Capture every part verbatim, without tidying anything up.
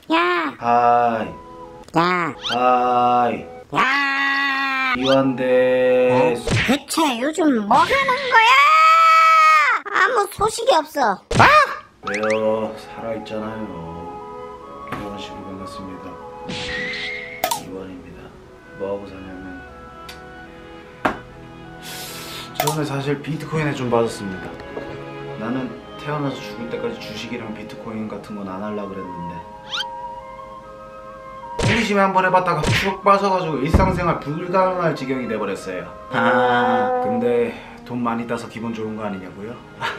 야! 하이. 야! 하이. 야! 이완데. 어? 대체 요즘 뭐 하는 거야? 아무 소식이 없어. 아! 왜요? 살아있잖아요. 이완 씨도 반갑습니다. 이완입니다. 뭐하고 사냐면 저는 사실 비트코인에 좀 빠졌습니다. 나는 태어나서 죽을 때까지 주식이랑 비트코인 같은 건 안 하려고 그랬는데 호기심에 한번 해봤다가 쭉 빠져가지고 일상생활 불가능할 지경이 돼버렸어요. 아 근데 돈 많이 따서 기분 좋은 거 아니냐고요?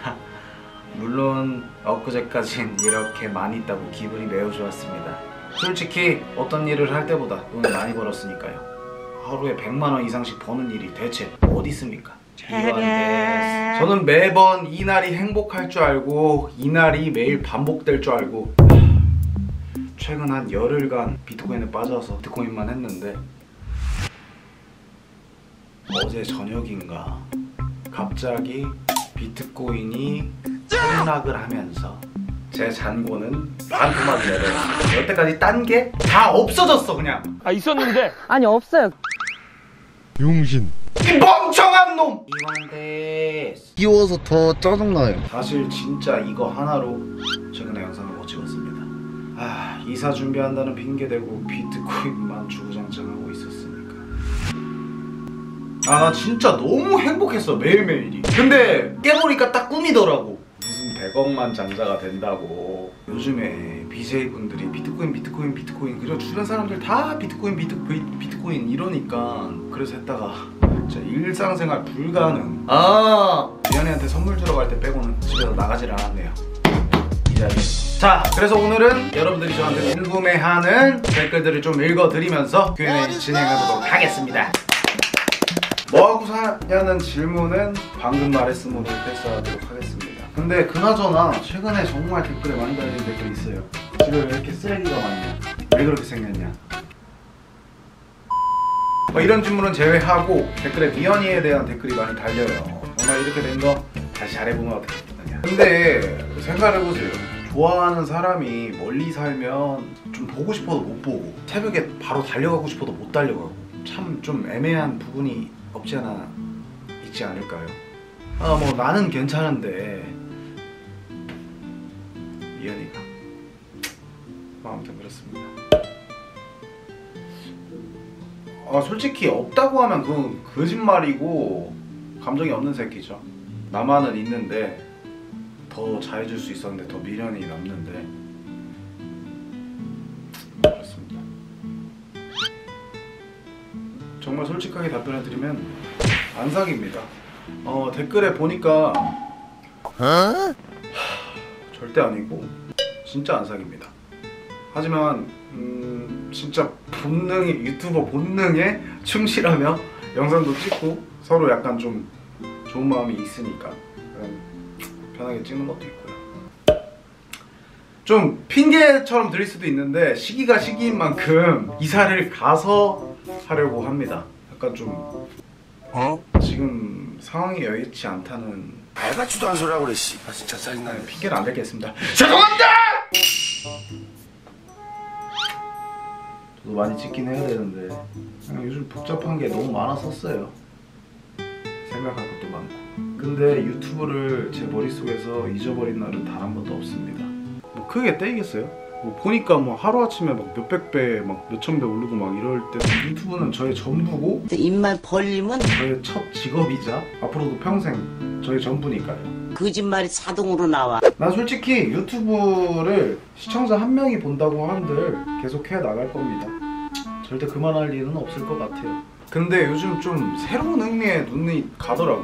물론 엊그제까진 이렇게 많이 따고 기분이 매우 좋았습니다. 솔직히 어떤 일을 할 때보다 돈을 많이 벌었으니까요. 하루에 백만 원 이상씩 버는 일이 대체 어디 있습니까? 저는 매번 이날이 행복할 줄 알고 이날이 매일 반복될 줄 알고 최근 한 열흘간 비트코인에 빠져서 비트코인만 했는데 어제 저녁인가 갑자기 비트코인이 폭락을 하면서 제 잔고는 반토막이 내려요. 여태까지 딴 게 다 없어졌어 그냥. 아 있었는데 아니 없어요. 용신 이 멍청한 놈! 이완데 끼워서 더 짜증나요. 사실 진짜 이거 하나로 최근에 영상을 못 찍었습니다. 아 이사 준비한다는 핑계대고 비트코인만 주구장창하고 있었으니까. 아 나 진짜 너무 행복했어 매일매일이. 근데 깨보니까 딱 꿈이더라고. 무슨 백억만 장자가 된다고. 요즘에 비제이분들이 비트코인 비트코인 비트코인 그리고 주변 사람들 다 비트코인 비트코인 비트코인 이러니까 그래서 했다가 진짜 일상생활 불가능. 아 미연이한테 선물 주러 갈 때 빼고는 집에서 나가질 않았네요 이 자리에. 자 그래서 오늘은 여러분들이 저한테 궁금해하는 댓글들을 좀 읽어드리면서 큐 앤 에이 진행하도록 하겠습니다. 뭐하고 사냐는 질문은 방금 말했으므로 패스하도록 하겠습니다. 근데 그나저나 최근에 정말 댓글에 많이 달리는 댓글이 있어요. 집에 왜 이렇게 쓰레기가 많냐? 왜 그렇게 생겼냐? 뭐 이런 질문은 제외하고 댓글에 미연이에 대한 댓글이 많이 달려요. 정말 이렇게 된 거 다시 잘해보면 어떻겠느냐. 근데 생각해보세요. 좋아하는 사람이 멀리 살면 좀 보고 싶어도 못 보고 새벽에 바로 달려가고 싶어도 못 달려가고 참 좀 애매한 부분이 없지 않아 있지 않을까요? 아 뭐 나는 괜찮은데 미연이가 뭐 아무튼 그렇습니다. 아 솔직히 없다고 하면 그건 거짓말이고 감정이 없는 새끼죠. 나만은 있는데 더 잘해줄 수 있었는데 더 미련이 남는데 그렇습니다. 정말 솔직하게 답변해드리면 안 사깁니다. 어 댓글에 보니까 하, 절대 아니고 진짜 안 사깁니다. 하지만 음, 진짜 본능이 유튜버 본능에 충실하며 영상도 찍고 서로 약간 좀 좋은 마음이 있으니까 편하게 찍는 것도 있고요. 좀 핑계처럼 들릴 수도 있는데 시기가 시기인 만큼 이사를 가서 하려고 합니다. 약간 좀 어? 지금 상황이 여의치 않다는 알같지도 않은 소리 하고 그래 씨. 아 진짜 짜증나네. 핑계는 안 댈겠습니다. 죄송합니다! 저도 많이 찍긴 해야 되는데 그냥 요즘 복잡한 게 너무 많았었어요. 생각할 것도 많고. 근데 유튜브를 제 머릿속에서 잊어버린 날은 단 한 번도 없습니다. 뭐 크게 떼이겠어요? 뭐 보니까 뭐 하루아침에 막 몇백 배, 막 몇천 배 오르고 막 이럴 때 유튜브는 저의 전부고 입만 벌리면 저의 첫 직업이자 앞으로도 평생 저의 전부니까요. 거짓말이 자동으로 나와. 난 솔직히 유튜브를 시청자 한 명이 본다고 한들 계속 해 나갈 겁니다. 절대 그만할 일은 없을 것 같아요. 근데 요즘 좀 새로운 흥미에 눈이 가더라고.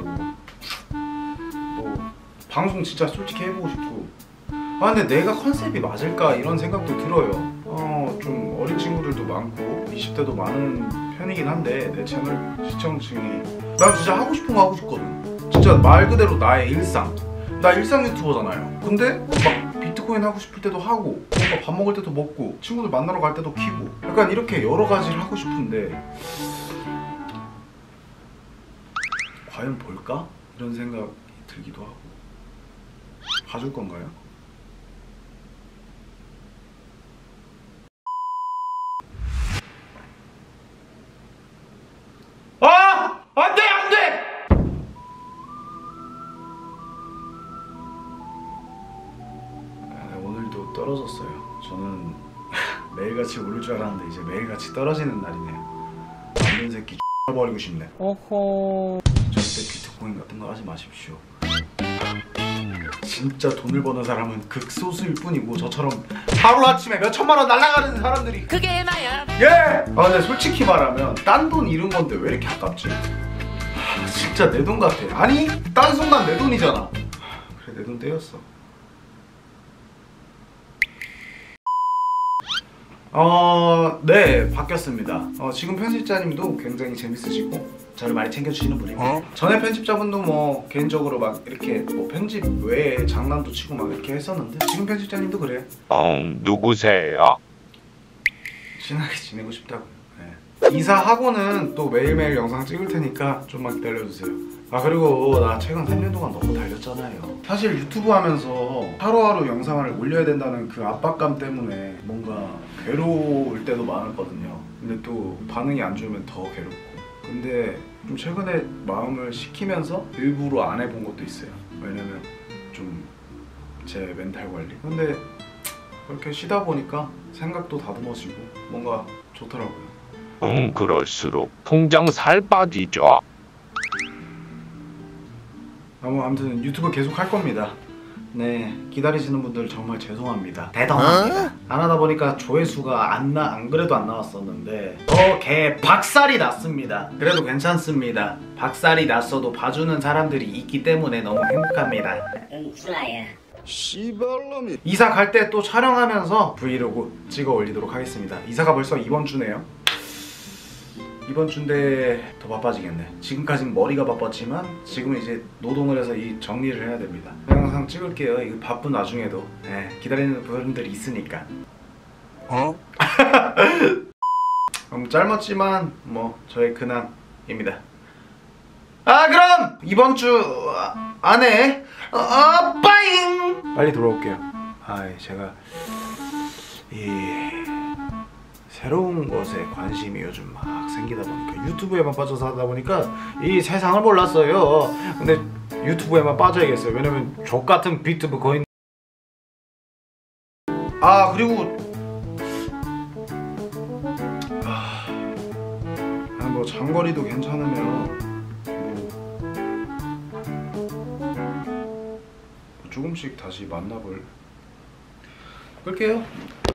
뭐 방송 진짜 솔직히 해보고 싶고 아 근데 내가 컨셉이 맞을까 이런 생각도 들어요. 어, 좀 어린 친구들도 많고 이십 대도 많은 편이긴 한데 내 채널 시청층이 난 진짜 하고 싶은 거 하고 싶거든. 진짜 말 그대로 나의 일상. 나 일상 유튜버잖아요. 근데 막 비트코인 하고 싶을 때도 하고 뭔가 밥 먹을 때도 먹고 친구들 만나러 갈 때도 키고 약간 이렇게 여러 가지를 하고 싶은데 과연 볼까? 이런 생각이 들기도 하고. 봐줄 건가요? 매일같이 오를 줄 알았는데 이제 매일같이 떨어지는 날이네요. 남는 새끼 버리고 싶네. 오호. 절대 비트코인 같은 거 하지 마십시오. 진짜 돈을 버는 사람은 극소수일 뿐이고 저처럼 하루아침에 몇 천만 원 날아가는 사람들이 그게 나야. 예! 아 근데 솔직히 말하면 딴 돈 잃은 건데 왜 이렇게 아깝지? 하, 진짜 내 돈 같아. 아니 딴 순간 내 돈이잖아. 하, 그래 내 돈 떼였어. 어... 네 바뀌었습니다. 어, 지금 편집자님도 굉장히 재밌으시고 저를 많이 챙겨주시는 분이고 어? 전에 편집자분도 뭐 개인적으로 막 이렇게 뭐 편집 외에 장난도 치고 막 이렇게 했었는데 지금 편집자님도 그래. 어, 누구세요? 친하게 지내고 싶다고요. 네. 이사하고는 또 매일매일 영상 찍을 테니까 좀만 기다려주세요. 아 그리고 나 최근 삼 년 동안 너무 달렸잖아요. 사실 유튜브 하면서 하루하루 영상을 올려야 된다는 그 압박감 때문에 뭔가 괴로울 때도 많았거든요. 근데 또 반응이 안 좋으면 더 괴롭고. 근데 좀 최근에 마음을 식히면서 일부러 안 해본 것도 있어요. 왜냐면 좀 제 멘탈 관리. 근데 그렇게 쉬다 보니까 생각도 다듬어지고 뭔가 좋더라고요. 응, 그럴수록 통장 살 빠지죠. 아무튼 유튜브 계속 할 겁니다. 네, 기다리시는 분들 정말 죄송합니다. 대단합니다. 안 하다 보니까 조회수가 안 나, 안 그래도 안 나왔었는데 더 개 박살이 났습니다. 그래도 괜찮습니다. 박살이 났어도 봐주는 사람들이 있기 때문에 너무 행복합니다. 응, 슬라야. 씨발놈이. 이사 갈 때 또 촬영하면서 브이로그 찍어 올리도록 하겠습니다. 이사가 벌써 이번 주네요. 이번 주인데 더 바빠지겠네. 지금까진 머리가 바빴지만 지금은 이제 노동을 해서 이 정리를 해야 됩니다. 영상 찍을게요. 이거 바쁜 와중에도 네, 기다리는 분들이 있으니까. 어? 음, 짧았지만 뭐 저의 근황입니다. 아 그럼 이번 주 안에 어, 어, 빠잉 빨리 돌아올게요. 아 제가 이 새로운 것에 관심이 요즘 막 생기다 보니까 유튜브에만 빠져서 하다 보니까 이 세상을 몰랐어요. 근데 유튜브에만 빠져야겠어요. 왜냐면 족같은 비트브 거인. 아 그리고 아, 뭐 장거리도 괜찮으면 뭐 조금씩 다시 만나볼 끌게요.